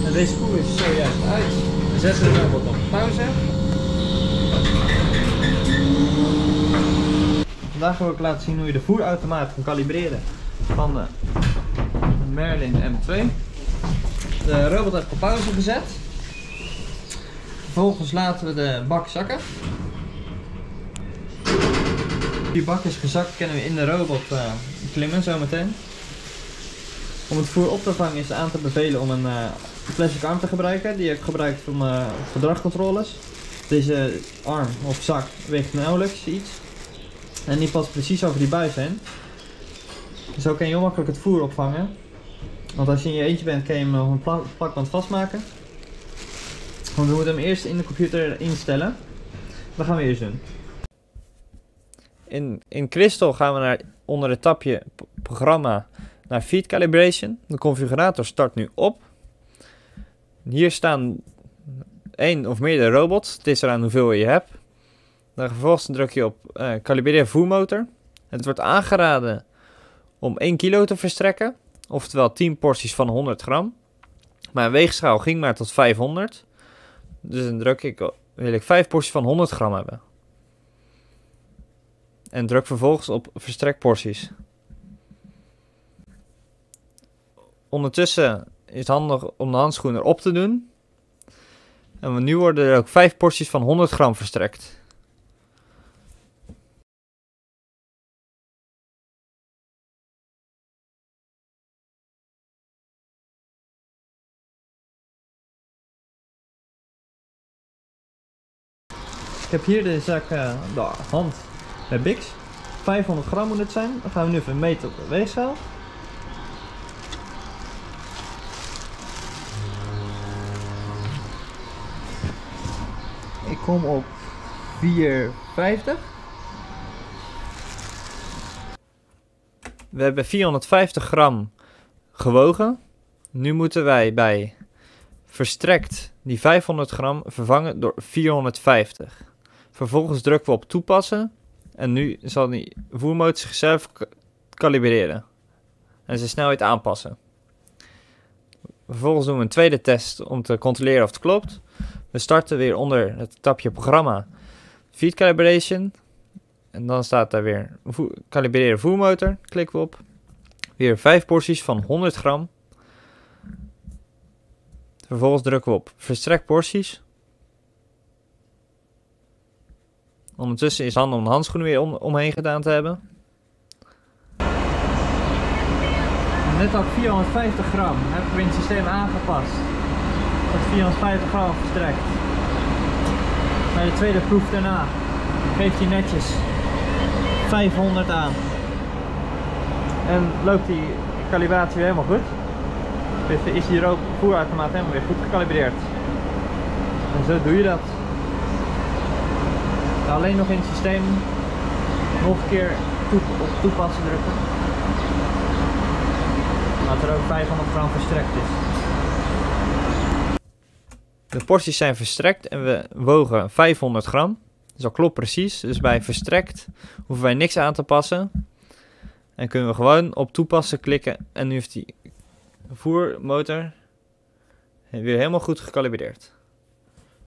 En deze koe is zojuist uit. We zetten de robot op pauze. Vandaag wil ik laten zien hoe je de voerautomaat kan kalibreren van de Merlin M2. De robot heb ik op pauze gezet. Vervolgens laten we de bak zakken. Die bak is gezakt, kunnen we in de robot klimmen zometeen. Om het voer op te vangen is aan te bevelen om een plastic arm te gebruiken. Die heb ik gebruikt voor mijn gedragscontroles. Deze arm of zak weegt nauwelijks iets. En die past precies over die buis heen. Zo kan je heel makkelijk het voer opvangen. Want als je in je eentje bent, kan je hem op een plakband vastmaken. Want we moeten hem eerst in de computer instellen. Dat gaan we eerst doen. In Crystal gaan we onder het tabje programma naar Feed Calibration. De configurator start nu op. Hier staan 1 of meerdere robots. Het is eraan hoeveel je hebt. Dan vervolgens druk je op calibreer voermotor. Het wordt aangeraden om 1 kilo te verstrekken. Oftewel 10 porties van 100 gram. Mijn weegschaal ging maar tot 500. Dus dan wil ik 5 porties van 100 gram hebben. En druk vervolgens op verstrekporties. Ondertussen is het handig om de handschoen erop te doen. En nu worden er ook 5 porties van 100 gram verstrekt. Ik heb hier de zak de hand bij Bix. 500 gram moet het zijn. Dan gaan we nu even meten op de weegschaal. Ik kom op 450. We hebben 450 gram gewogen. Nu moeten wij bij verstrekt die 500 gram vervangen door 450. Vervolgens drukken we op toepassen. En nu zal die voermotor zichzelf kalibreren. En zijn snelheid aanpassen. Vervolgens doen we een tweede test om te controleren of het klopt. We starten weer onder het tabje programma Feed Calibration. En dan staat daar weer kalibreren voermotor. Klikken we op. Weer 5 porties van 100 gram. Vervolgens drukken we op verstrek porties. Ondertussen is het handig om de handschoenen weer omheen gedaan te hebben. Net had ik 450 gram. Heb ik weer in het systeem aangepast. Dat 450 gram verstrekt. Bij de tweede proef daarna geeft hij netjes 500 aan. En loopt die kalibratie weer helemaal goed. Dus is die voerautomaat helemaal weer goed gekalibreerd. En zo doe je dat. Alleen nog in het systeem nog een keer op toepassen drukken. Dat er ook 500 gram verstrekt is. De porties zijn verstrekt en we wogen 500 gram. Dus dat klopt precies. Dus bij verstrekt hoeven wij niks aan te passen. En kunnen we gewoon op toepassen klikken. En nu heeft die voermotor weer helemaal goed gekalibreerd.